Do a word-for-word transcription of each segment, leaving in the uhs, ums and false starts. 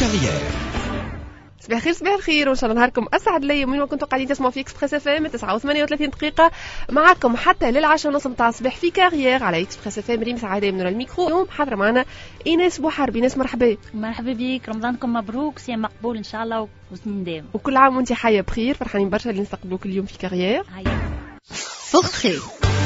كارير. صباح الخير صباح الخير وان شاء الله نهاركم اسعد لي ومن ما كنتوا قاعدين تسمعوا في اكسبريس اف ام تسعة وثمانية وثلاثين دقيقه معكم حتى للعشرة ونص نتاع الصباح في كارير على اكسبريس اف ام. ريم سعاده من الميكرو. اليوم حاضره معنا ايناس بوحربي. ناس مرحبا. مرحبا بك، رمضانكم مبروك، صيام مقبول ان شاء الله وسنين دائما، وكل عام وانت حيه بخير. فرحانين برشا اللي نستقبلوك اليوم في كارير. فخي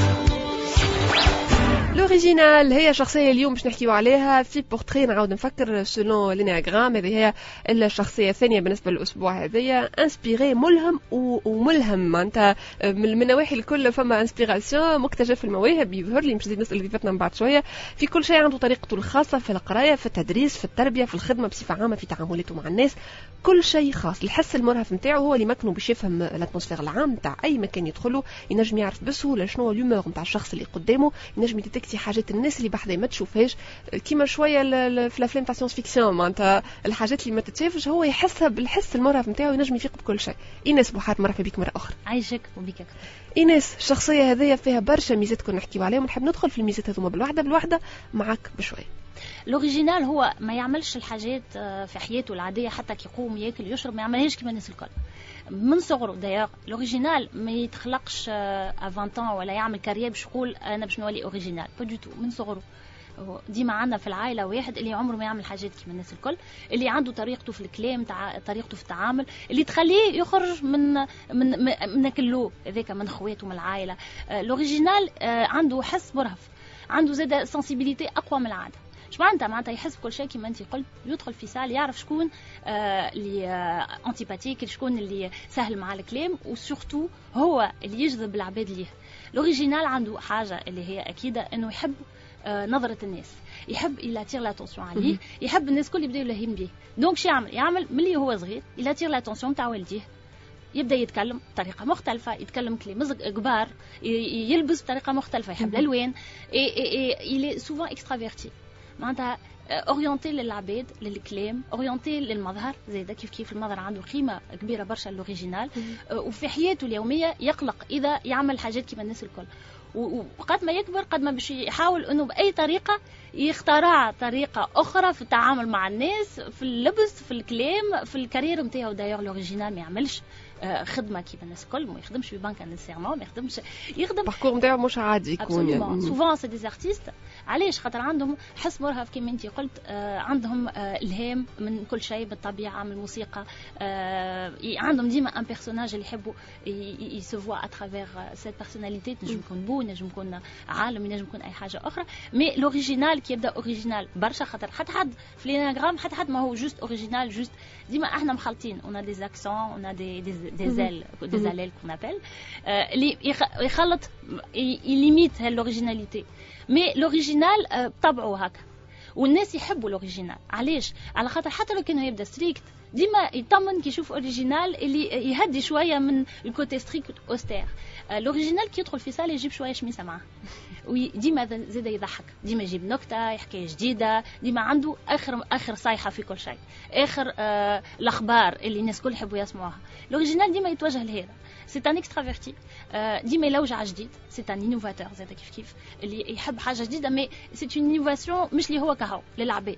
لوريجينال هي شخصية اليوم باش نحكيو عليها في بورتري. نعاود نفكر سولون لينياغرام، هذه هي الشخصية الثانية بالنسبة للأسبوع هذايا. انسبيري ملهم وملهم معناتها من النواحي الكل. فما انسبيراسيون، مكتشف المواهب يظهر لي. مش زيد نسأل اللي فاتنا من بعد شوية. في كل شيء عنده طريقته الخاصة، في القراية، في التدريس، في التربية، في الخدمة بصفة عامة، في تعاملاته مع الناس. كل شيء خاص. الحس المرهف نتاعو هو اللي مكنه باش يفهم الاتموسفير العام نتاع اي مكان يدخله. ينجم يعرف بسهولة شنو هو اليومور نتاع الشخص اللي قدامه. ينجم يتكتي حاجات الناس اللي بحذا ما تشوفهاش، كيما شويه في الافلام تاع ساينس فيكسيون معناتها الحاجات اللي ما تتشافش هو يحسها بالحس المرهف نتاعو. ينجم يفيق بكل شيء. ايناس بوحار مرحبا بك مره اخرى. عايشك وبك. ايناس الشخصيه هذيا فيها برشا ميزات كنا نحكيو عليهم، ونحب ندخل في الميزات هذوما بالوحده بالوحده معك بشويه. لوريجينال هو ما يعملش الحاجات في حياته العاديه، حتى كي يقوم ياكل يشرب ما يعملهاش كيما الناس الكل من صغره. دايوغ لوريجينال ما يتخلقش افانتون ولا يعمل كارير باش يقول انا باش نولي اوريجينال، با دو تو. من صغره ديما عندنا في العائله واحد اللي عمره ما يعمل حاجات كيما الناس الكل، اللي عنده طريقته في الكلام، تع... طريقته في التعامل اللي تخليه يخرج من من من كلو هذاك من خواته من العائله. لوريجينال عنده حس مرهف، عنده زاده سنسيبيليتي اقوى من العاده. اش معناتها؟ معناتها يحس بكل شيء كيما انت قلت. يدخل في سال يعرف شكون آه اللي آه انتيباتيك، شكون اللي سهل مع الكلام، وسورتو هو اللي يجذب العباد ليه. لوريجينال عنده حاجه اللي هي اكيده، انه يحب آه نظره الناس، يحب يلاتير لاتونسيون عليه، يحب الناس كل يبداو يلهين به. دونك شو يعمل؟ يعمل ملي هو صغير يلاتير لاتونسيون تاع والديه، يبدا يتكلم بطريقه مختلفه، يتكلم كلام كبار، يلبس بطريقه مختلفه، يحب الالوان، اي سوفون اكسترافيرتي معناتها اورينتي للعباد للكلام، اورينتي للمظهر زيدا كيف كيف المظهر عنده قيمه كبيره برشا لوريجينال. وفي حياته اليوميه يقلق اذا يعمل حاجات كيما الناس الكل، وقد ما يكبر قد ما باش يحاول انه باي طريقه يخترع طريقه اخرى في التعامل مع الناس، في اللبس، في الكلام، في الكارير نتاعو. دايوغ لوريجينال ما يعملش خدمه كيما الناس الكل، ما يخدمش في بنك نيسيرمون، ما يخدمش يخدم الباركور نتاعو مش عادي يكون يعني. سوفون سي دي ارتيست. علاش؟ خاطر عندهم حس مرهف كيما انت قلت. آه عندهم آه الهام من كل شيء، بالطبيعه، من الموسيقى. آه عندهم ديما ان بيرسوناج اللي يحبوا يسوفوا اترافير سيت بيرسوناليتي. نجم يكون بو، نجم يكون عالم، نجم يكون اي حاجه اخرى. مي لوريجينال كي يبدا اوريجينال برشا، خاطر حتى حد في ليناغرام حتى حد ما هو جوست اوريجينال جوست. ديما احنا مخلطين، اون دي زاكسون، اون دي دي زيل دي زاليل كون ابل اللي يخلط يليميت هالوريجيناليتي. مي لوريجينال بطبعه هكا، والناس يحبوا لوريجينال. علاش؟ على خاطر حتى لو كانوا يبدا ستريكت ديما يطمن كي يشوف اوريجينال اللي يهدي شويه من الكوتي ستريكت اوستير. لوريجينال كي يدخل في سال يجيب شويه شميسه معاه، وديما زاد يضحك، ديما يجيب نكته، حكايه جديده، ديما عنده اخر اخر صيحه في كل شيء، اخر آه الاخبار اللي الناس كل يحبوا يسمعوها. لوريجينال ديما يتوجه لهذا. سي ان اكسترافيرتي، ديما يلوج جديد. سي ان انوفاتور زاد كيف كيف، اللي يحب حاجه جديده. مي سي اون انوفاسيون مش اللي هو كهو للعباد.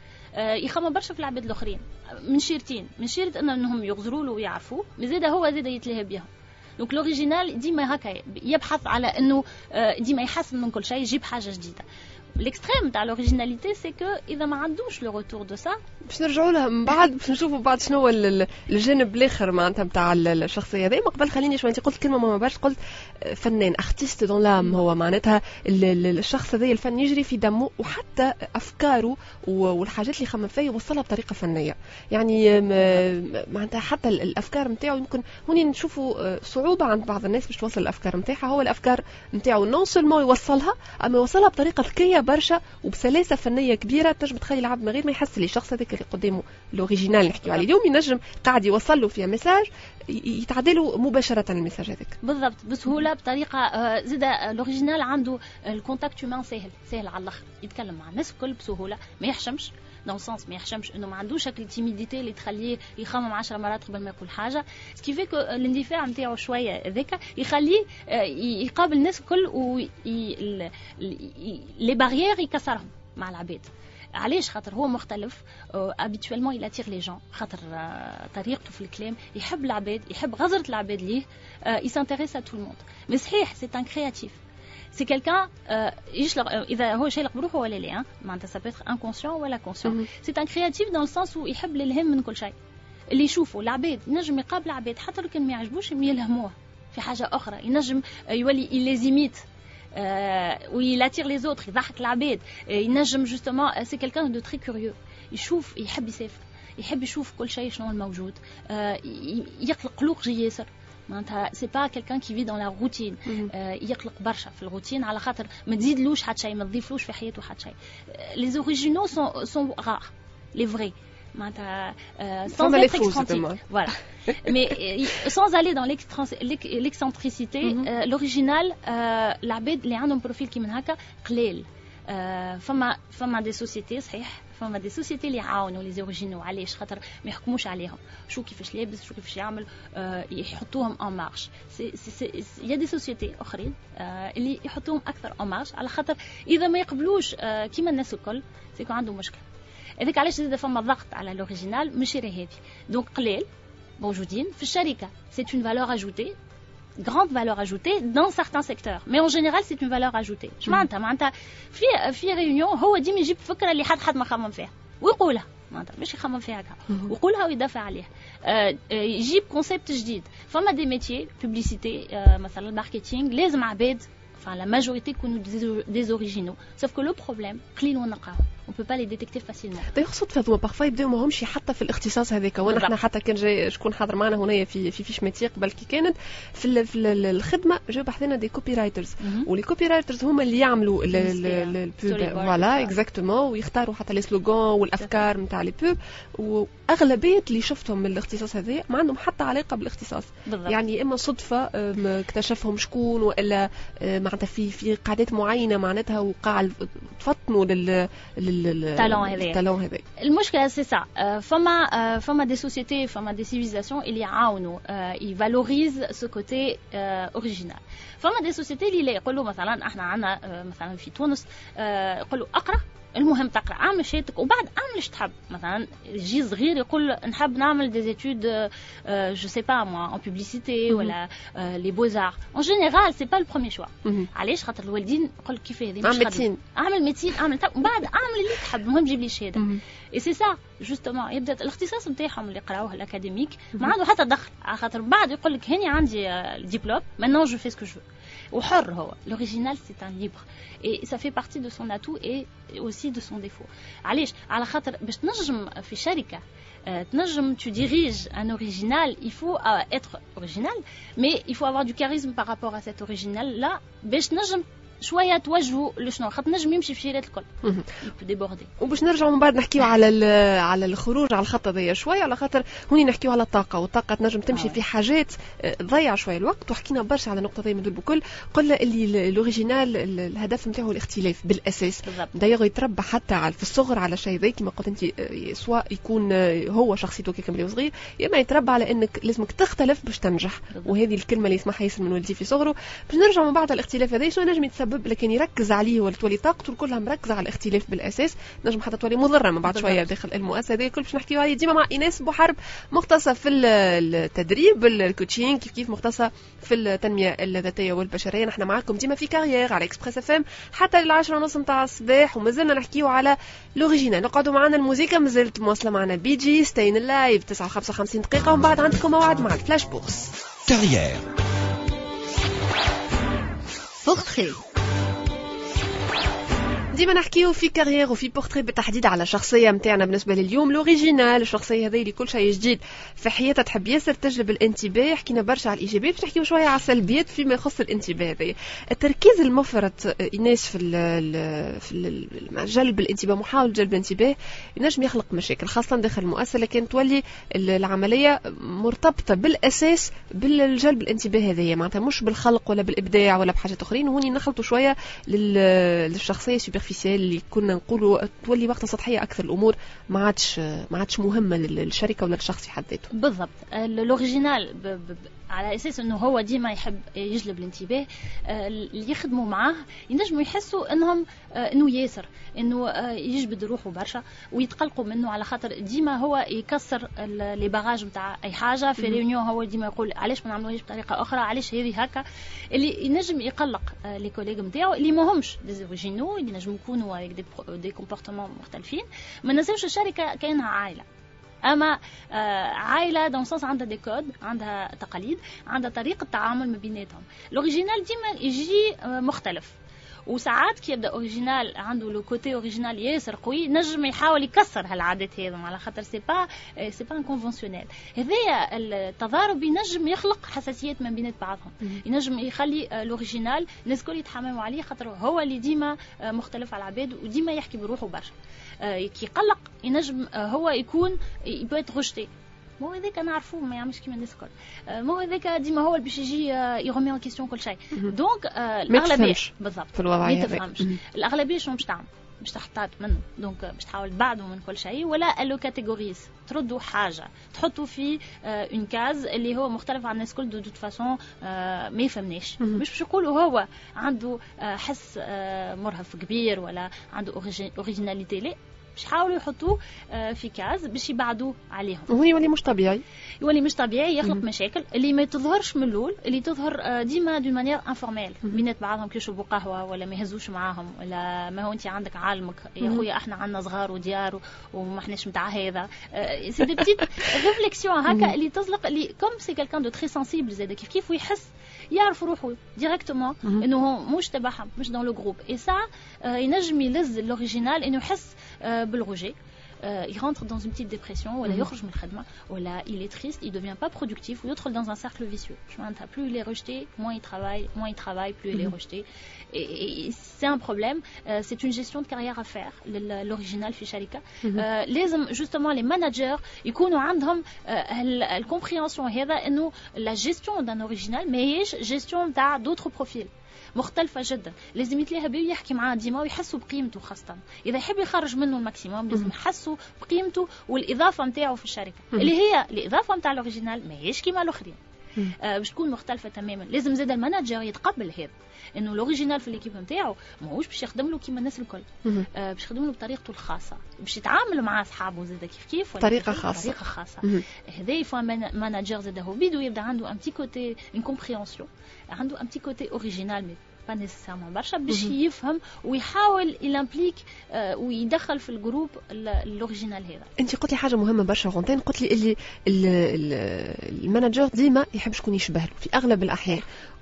يخمم برشا في العباد الاخرين، من شيرتين من شيرت انهم يغزروا له ويعرفوه، مي زاد هو زاد يتلهى بهم. دونك لوريجينال ديما هكا يبحث على انه ديما يحسن من كل شيء، يجيب حاجه جديده. الاكستريم تاع لوريجيناليتي سي كو اذا ما عندوش لو روتور دو سا. باش نرجعوا لها من بعد، باش نشوفوا بعد شنو هو الجانب الاخر معناتها نتاع الشخصيه هذه. ما قبل خليني شويه، انت قلت كلمه مهمه برشا، قلت فنان، ارتيست دون لام. هو معناتها الشخص هذا الفن يجري في دمه، وحتى افكاره والحاجات اللي يخمم فيها يوصلها بطريقه فنيه. يعني معناتها حتى الافكار نتاعو يمكن هوني نشوفوا صعوبه عند بعض الناس باش توصل الافكار نتاعها. هو الافكار نتاعو نون سولمون يوصلها، اما يوصلها بطريقه ذكيه برشا وبسلاسه فنيه كبيره، تنجم تخلي العبد من غير ما يحس لي الشخص هذاك اللي قدامه الاوريجينال نحكيو عليه اليوم ينجم قاعد يوصل له فيها ميساج يتعدله مباشره الميساج هذاك بالضبط بسهوله بطريقه. زاد الاوريجينال عنده الكونتاكت هيومان سهل سهل على الاخر، يتكلم مع الناس الكل بسهوله، ما يحشمش دون سونس، ما يحشمش انه ما عندوش هكا التيميديتي اللي تخليه يخمم عشر مرات قبل ما يقول حاجه. سكيفي كو الاندفاع نتاعو شويه ذاك يخليه يقابل الناس الكل و لي باريير يكسرهم. مع العباد. علاش؟ خاطر هو مختلف habituellement il attire les gens، خاطر طريقته في الكلام يحب العباد، يحب غزرة العباد ليه، il s'intéresse à tout le monde. mais صحيح c'est un créatif، c'est quelqu'un يشلق اذا هو شيء بروحه ولا لا، معناتها ça peut être inconscient ولا conscient. c'est un créatif dans le sens où يحب الالهام من كل شيء اللي يشوفه العباد، ينجم يقابل العباد حتى لو كان ما يعجبوش يلهموه في حاجه اخرى، ينجم يولي يلازيميت ويلاتير لي زوتر، يضحك العباد، ينجم جوستومون سي كيلكان دو تري كوريو، يشوف يحب يسافر، يحب يشوف كل شيء شنو الموجود، يقلق قلوق جي ياسر. معناتها سي با كيلكان كي في دون لا روتين، يقلق برشا في الروتين على خاطر ما تزيدلوش حتى شيء، ما تضيفلوش في حياته حتى شيء. لي زوريجينو سون سون رار، لي فري معناتها sans être excentrique. Voilà. Mais sans aller dans l'excentricité, l'original, العباد اللي عندهم بروفيل كي من هكا قليل. فما فما دي سوسيتي صحيح، فما دي سوسيتي اللي يعاونوا لي زوريجينو. علاش؟ خاطر ما يحكموش عليهم شو كيفاش لابس، شو كيفاش يعمل، يحطوهم ان مارش. يا دي سوسيتي اخرين اللي يحطوهم اكثر ان مارش، على خاطر اذا ما يقبلوش كيما الناس الكل سيكون عندهم مشكل. هذاك علاش زاد فما ضغط على الاوريجينال ماشي راه هذه. دونك قليل موجودين في الشركه، سي اون فالور اجوتي، grande valeur ajoutée dans certains secteurs, mais en général c'est une valeur ajoutée. اش معناتها؟ معناتها في في ريونيون هو ديما يجيب فكره اللي حد حد ما خمم فيها ويقولها، معناتها مش يخمم فيها هكا، ويقولها ويدافع عليها، يجيب كونسيبت جديد. فما دي ميتيي بوبليسيتي مثلا الماركتينغ لازم عباد، enfin la majorité يكونوا des originaux, sauf que le problème قليل ونقاهم، on peut pas les détecter facilement. يقصد فاطمه بارفا يبداو ما همش حتى في الاختصاص هذاك. وانا احنا حتى كان جاي شكون حاضر معنا هنا في في فيش ميتيق بل كي كانت في ال في ال الخدمه جاو بحثنا دي كوبي رايترز، ولي كوبي رايترز هما اللي يعملوا البوب فوالا اكزاكتومون، ويختاروا حتى لي سلوغان والافكار نتاع لي بوب. واغلبيه اللي شفتهم من الاختصاص هذا ما عندهم حتى علاقه بالاختصاص، يعني اما صدفه اكتشفهم شكون، والا معناتها في في قاعدات معينه معناتها وقع تفطنوا لل التالون هذا. التالون هذا المشكله سي سا. فما فما دي سوسيتي، فما دي سيفيزاسيون اللي يعاونوا يفالوريز سو كوتي اوريجينال. فما دي سوسيتي اللي يقولوا مثلا احنا عندنا مثلا في تونس يقولوا اقرا، المهم تقرا، اعمل شيتك وبعد اعمل ايش تحب. مثلا يجي صغير يقول نحب نعمل دي زيتود جو سي با موا ان بوبليسيتي ولا لي بوزار. ان جينيرال سي با لو بروميير شوا. علاش؟ خاطر الوالدين يقول كيف هذه مش خدمه، اعمل ميديسين، اعمل وبعد اعمل اللي تحب، المهم جيب لي شهاده. اي سي سا جوستومون يبدا الاختصاص نتاعهم اللي قراوه الاكاديميك ما عنده حتى دخل، على خاطر بعد يقول لك هاني عندي الدبلوم مانون جو في سكو جو. وحر هو. L'original c'est un libre et ça fait partie de son atout et aussi de son défaut. علاش؟ على خاطر باش تنجم في شركة تنجم tu diriges un original, il faut être original, mais il faut avoir du charisme par rapport à cet original là باش نجم شويه توجهوا لشنو، خاطر نجم يمشي في شيرات الكل يبو ديبوردي. وباش نرجعوا من بعد نحكيو على على الخروج على الخط هذايا شويه، على خاطر هوني نحكيو على الطاقه، والطاقه تنجم تمشي آه. في حاجات تضيع شويه الوقت، وحكينا برشا على النقطه هذه من دول بكل. قلنا اللي الاوريجينال الهدف نتاعو الاختلاف بالاساس، دايما يتربى حتى في الصغر على شيء ذي كما قلت انت، سواء يكون هو شخصيته كي كان صغير، يا اما يتربى على انك لازمك تختلف باش تنجح. بالضبط. وهذه الكلمه اللي يسمعها ياسر من والدي في صغره. باش نرجعوا من بعد على الاختلاف هذا شنو نجم يتسبب، لكن يركز عليه ولا تولي طاقته كلها مركزه على الاختلاف بالاساس، نجم حتى تولي مضره من بعد شويه داخل المؤسسه. هذه الكل باش نحكيو عليه ديما مع ايناس بوحرب، مختصه في التدريب الكوتشينغ، كيف كيف مختصه في التنميه الذاتيه والبشريه. نحن معاكم ديما في كارير على اكسبريس اف ام حتى للعشرة ونص نتاع الصباح، ومازلنا نحكيو على لوريجينال. نقعدوا معنا الموسيقى، مازالت مواصله معنا بي جي ستين اللايف تسعة وخمسة وخمسين دقيقه، ومن بعد عندكم موعد مع الفلاش بورس كارير فخري. ديما نحكيو في كارير وفي بورتري بالتحديد على شخصيه نتاعنا بالنسبه لليوم الاوريجينال. الشخصيه هذه اللي كل شيء جديد في حياتها تحب ياسر تجلب الانتباه. حكينا برشا على الايجابيات، باش نحكيو شويه على السلبيات فيما يخص الانتباه. هذه التركيز المفرط ايناس في في جلب الانتباه، محاوله جلب الانتباه، ينجم يخلق مشاكل خاصه داخل المؤسسه، لكن تولي العمليه مرتبطه بالاساس بالجلب الانتباه هذه، معناتها مش بالخلق ولا بالابداع ولا بحاجات اخرين. وهوني نخلطوا شويه للشخصيه اللي كنا نقولوا تولي وقتها سطحيه اكثر، الامور ما عادش ما عادش مهمه للشركه ولا للشخص في حد ذاته. بالضبط. الاوريجينال على اساس انه هو ديما يحب يجلب الانتباه، اللي يخدموا معاه ينجموا يحسوا انهم انه ياسر انه يجبد روحه برشا ويتقلقوا منه، على خاطر ديما هو يكسر لي باراج نتاع اي حاجه في ريونيون، هو ديما يقول علاش ما نعملوهاش بطريقه اخرى، علاش هذه هكا، اللي ينجم يقلق لي كوليغ نتاعو اللي ماهمش دي اوريجينو، اللي نجم يكونوا دي دي كومبورتمون مختلفين. ما ننساوش الشركه كانها عائله، اما عائله دون سونس عندها دي كود، عندها تقاليد، عندها طريقه تعامل ما بيناتهم. الاوريجينال ديما يجي مختلف، وساعات كي يبدا اوريجينال عنده لو كوتي اوريجينال ياسر قوي، نجم يحاول يكسر هالعادات هذم، على خاطر سي با سي با كونفونسيونيل. هذايا التضارب ينجم يخلق حساسيات ما بين بعضهم، ينجم يخلي الاوريجينال الناس الكل يتحمموا عليه، خاطر هو اللي ديما مختلف على العباد وديما يحكي بروحه برشا. كي يقلق ينجم هو يكون يبقى غشتي، مو هذاك نعرفوه ما يعملش كيما الناس الكل، مو هذاك ديما هو اللي باش يجي يغمي ان كيستيون كل شيء. دونك الاغلبيه بالضبط في الوضعيه ما تفهمش، الاغلبيه شنو باش تعمل؟ باش تحتاط منه، دونك باش تحاول تبعدوا من كل شيء، ولا الو كاتيجوريز تردوا حاجه تحطوا في اون كاز اللي هو مختلف عن الناس كل، دو دوت فاسون ما يفهمناش. مش باش يقولوا هو عنده حس مرهف كبير ولا عنده اوريجيناليتي، لا، باش يحاولوا يحطوه في كاز باش يبعدوا عليهم، وهو يولي مش طبيعي، يولي مش طبيعي، يخلق مم. مشاكل اللي ما تظهرش من الاول، اللي تظهر ديما دو مانيير انفورميل بينات بعضهم، كي يشربوا قهوه ولا ما يهزوش معاهم، ولا ما هو انت عندك عالمك يا خويا احنا عندنا صغار وديار وما احناش نتاع هذا، سي دي بتيت ريفليكسيون هكا اللي تزلق، اللي كوم سي كالكان دو تري سنسيبل زاد كيف كيف ويحس يعرف روحه ديريكتومون انه هو مش تبعهم، مش دون لو جروب، اي سا ينجم يلز الاوريجينال انه يحس بالروجي، il rentre dans une petite dépression ولا يخرج من الخدمه، ولا il est triste, il devient pas productif ويدخل dans un cercle vicieux. Plus il est rejeté, moins il travaille, moins il travaille, plus il est rejeté. Et, et c'est un problème, euh, c'est une gestion de carrière à faire l'original في شركه. euh, لازم justement les managers يكونوا عندهم الكومبريهنسيون هذا انه la gestion d'un original ماهيش gestion تاع d'autres profils مختلفة جدا، لازم يتلاها بيه يحكي معاه ديما ويحسوا بقيمته، خاصة إذا يحب يخرج منه الماكسيموم لازم يحسوا بقيمته والإضافة متاعه في الشركة، اللي هي الإضافة متاع الأوريجينال ماهيش كيما الآخرين، آه باش تكون مختلفة تماما. لازم زاد المانجر يتقبل هذا، انه الاوريجينال في الكيب نتاعو ماهوش باش يخدم له كيما الناس الكل، آه باش يخدم له بطريقته الخاصه، باش يتعامل مع اصحابه زاد كيف كيف طريقه خاصه طريقه خاصه. هذا يفوا مانجر زاد هو بيدو يبدا عنده ان بتي كوتي اون كومبريهنسيون، عنده ان بتي كوتي اوريجينال مي با نيسيسيرمون برشا، باش يفهم ويحاول يلامبليك آه ويدخل في الجروب الاوريجينال هذا. انت قلت لي حاجه مهمه برشا غونتين، قلت لي اللي المانجر ديما يحب شكون يشبه له في اغلب الاحيان،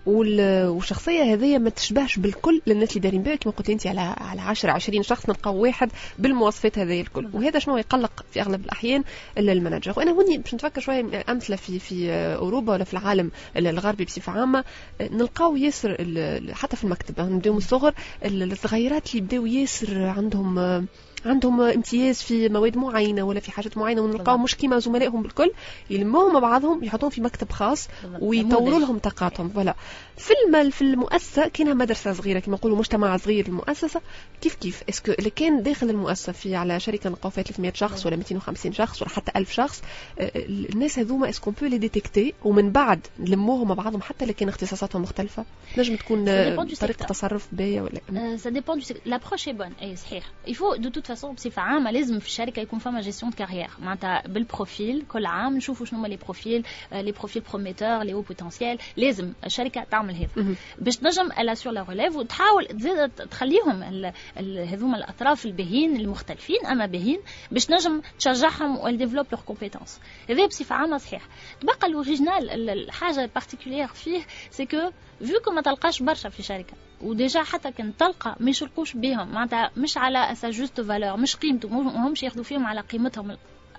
والشخصيه هذه ما تشبهش بالكل للناس اللي دارين بالك، كما قلت انت على على عشرة عشرين شخص نلقاو واحد بالمواصفات هذه الكل، وهذا شنو يقلق في اغلب الاحيان المانجر. وانا هوني باش نتفكر شويه امثله في في اوروبا ولا في العالم الغربي بصفه عامه، نلقاو ياسر حتى في المكتب نبداو من الصغر الصغيرات اللي بداو ياسر عندهم عندهم امتياز في مواد معينه ولا في حاجات معينه، ونلقاو مش كيما زملائهم بالكل، يلموهم مع بعضهم يحطوهم في مكتب خاص ويطوروا لهم طاقاتهم. فوالا في المال في المؤسسه كاينها مدرسه صغيره كما نقولوا مجتمع صغير المؤسسه، كيف كيف اسكو اللي كان داخل المؤسسه في على شركه نلقاو فيها ثلاثمية شخص ولا مئتين وخمسين شخص ولا حتى ألف شخص، الناس هذوما اسكو بو لي ديتيكتي ومن بعد نلموهم مع بعضهم حتى اللي كان اختصاصاتهم مختلفه، نجم تكون طريقه تصرف باهيه ولا سا ديبون دو لابروش اي بون اي صحيح. يفو دو توت فاسون بصفه عامه لازم في الشركه يكون فما جيستيون دو كارير، معناتها بالبروفيل كل عام نشوفوا شنو هما لي بروفيل لي بروفيل بروميتور لي او بوتنسيال، لازم الشركه تعمل هذا باش تنجم الا سور لا ريليف وتحاول تزيد تخليهم هذوما الاطراف الباهين المختلفين اما باهين باش نجم تشجعهم وديفلوب لور كومبيتونس. هذا بصفه عامه صحيح. تبقى الاوريجينال الحاجه بارتيكولير فيه سي كو فيو ما تلقاش برشا في شركه، وديجا حتى كان تلقى ما يشركوش بهم، معناتها مش على اسا جوست فالور، مش قيمته، ماهمش ياخذوا فيهم على قيمتهم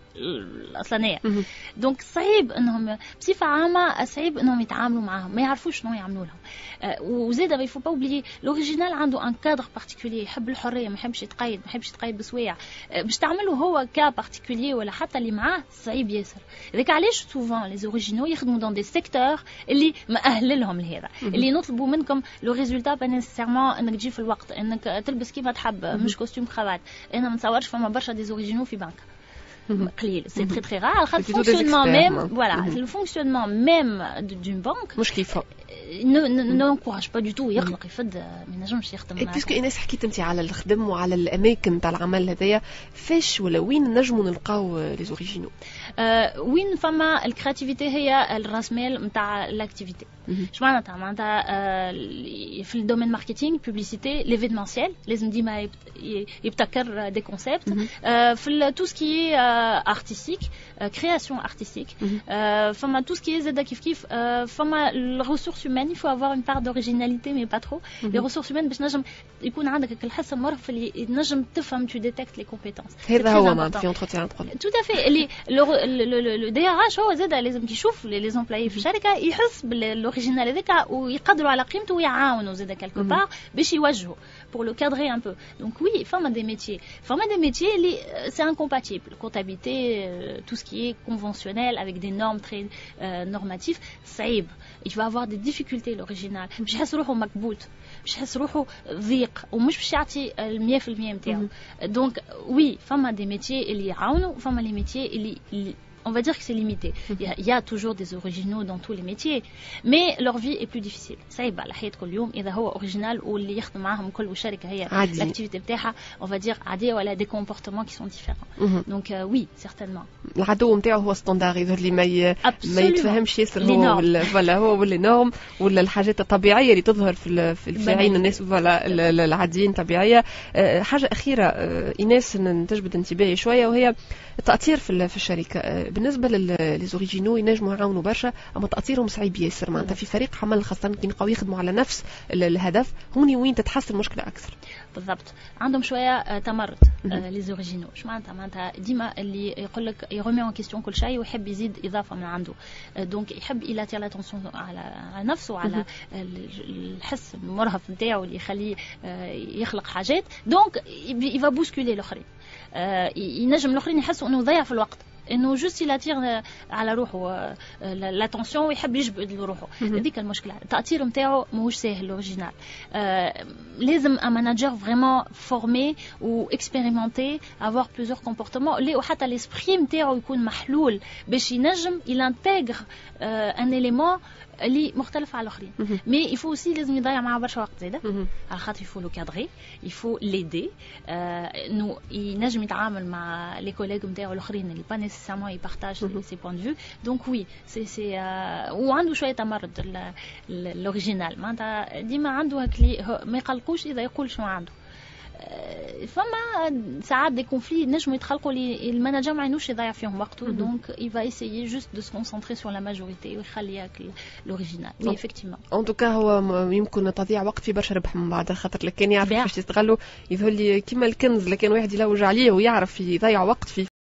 الاصلانيه. دونك صعيب انهم بصفه عامه صعيب انهم يتعاملوا معاهم، ما يعرفوش شنو يعملوا لهم. أه وزيد ما يفو با اوبليي لوريجينال عنده ان كادر بارتيكولير، يحب الحريه، ما يحبش يتقيد، ما يحبش يتقيد بسوايع. أه باش تعملوا هو كا بارتيكولير ولا حتى اللي معاه صعيب ياسر. هذاك علاش سوفون لي اوريجينو يخدموا دون دي سيكتور اللي مأهل لهم لهذا، اللي نطلبوا منكم لو ريزولتا با نيسيرمون انك تجي في الوقت، انك تلبس كيما تحب، مش كوستيم كرافات. انا ما نتصورش فما برشا دي اوريجينو في بنك قليل، سي تري تري رار. خاطر الفونكسيونمون ميم فوالا الفونكسيونمون ميم دون بانك مش كيفه ننكوراج با دو تو يقلق يفد ما ينجمش يخدم. بيسكو ايناس حكيت انت على الخدم وعلى الاماكن تاع العمل هذايا، فاش ولا وين نجموا نلقاو لي زوريجينو؟ آه وين فما الكرياتيفيتي هي الراس مال نتاع الاكتيفيتي. اش معناتها؟ معناتها آه في الدومين ماركتينغ بوبليسيتي ليفيدمونسيال لازم ديما يبتكر دي كونسيبت. آه في تو سكي ارتستيك كرياسيون ارتستيك، فما تو سكي زاد كيف كيف فما الريسورس هيومان يفو افوار اون بار دوريجيناليتي مي با ترو. لي ريسورس هيومان باش نجم يكون عندك الحس المرهف اللي نجم تفهم تو ديتكت لي كومبيتونس. هذا هو معناتها في انتروتيان بروبليم تو تافي اللي لو دي ار اش هو زاد لازم يشوف لي زومبلاي في الشركه يحس بالاوريجينال هذاك ويقدروا على قيمته ويعاونوا زاد كالكو بار باش يوجهوا pour le cadrer un peu. Donc oui, femme a des métiers. Femme a des métiers, c'est incompatible. Comptabilité, euh, tout ce qui est conventionnel avec des normes très euh, normatives, صعيب. Il va avoir des difficultés l'original. مش يحس روحه مكبوت. مش يحس روحه ضيق ومش باش يعطي مية في المية نتاعو. Donc oui, femme a des métiers اللي يعاونوا, femme a les métiers اللي on va dire que c'est limité. Il y, a, il y a toujours des originaux dans tous les métiers, mais leur vie est plus difficile. صعيب على حياة كل يوم إذا هو أوريجينال واللي يخدم معهم كل شركة هي l'activité بتاعها on va dire عادية ولا des comportements qui sont différents. Donc euh, oui, certainement. العدو نتاعو هو ستاندار يظهر لي ما ي... ما يتفهمش ياسر هو ولا فوالا هو ولا نورم ولا الحاجات الطبيعية اللي تظهر في في عين الناس فوالا العاديين طبيعية. حاجة أخيرة إيناس تجبد انتباهي شوية وهي التأثير في في الشركة. بالنسبه للزوريجينو ينجموا يعاونوا برشا اما تاثيرهم صعيب ياسر معناتها في فريق عمل خاصه كي نبقاو يخدموا على نفس الهدف هوني وين تتحسن المشكله اكثر. بالضبط عندهم شويه تمرد لي زوريجينو. اش معناتها؟ معناتها ديما اللي يقول لك يرمي اون كيستيون كل شيء ويحب يزيد اضافه من عنده. دونك يحب يلاتير لاتونسيون على على نفسه وعلى الحس المرهف نتاعو اللي يخليه يخلق حاجات. دونك يفا بوسكولي الاخرين. ينجم الاخرين يحسوا انه ضيع في الوقت انه جوست يلاتير على روحه لاتونسيون ويحب يجبد لروحه. هذيك المشكله. التاثير نتاعو ماهوش ساهل الاوريجينال. آه لازم ان ماناجر فريمون فورمي و اكسبيريمونتي افوار بليزيور كومبورتمون اللي وحتى الاسبري نتاعو يكون محلول باش ينجم يلانتيغر ان اليمون اللي مختلف على الاخرين. مي يفو اوسي لازم يضيع معاه برشا وقت زاده على خاطر يفو لو كادري يفو ليدي انه ينجم يتعامل مع لي كوليغ نتاعو الاخرين اللي با نيسيسيرمون يبارطاج سي بوين دو فيو. دونك وي سي سي وعنده شويه تمرد الاوريجينال معناتها ديما عنده هاك ما يقلقوش اذا يقول شنو عنده. فما ساعات دي كونفلي نجموا يتخلقوا لي المانجر ما عينوش يضيع فيهم وقته. دونك il va essayer juste de se concentrer sur la majorité ويخلي الاوريجينال. مي effectivement en tout cas هو يمكن تضيع وقت في برشا ربح من بعد خاطر لكن يعرف باش يستغلوا يظهر لي كيما الكنز لكن واحد يلوج عليه ويعرف يضيع وقت فيه.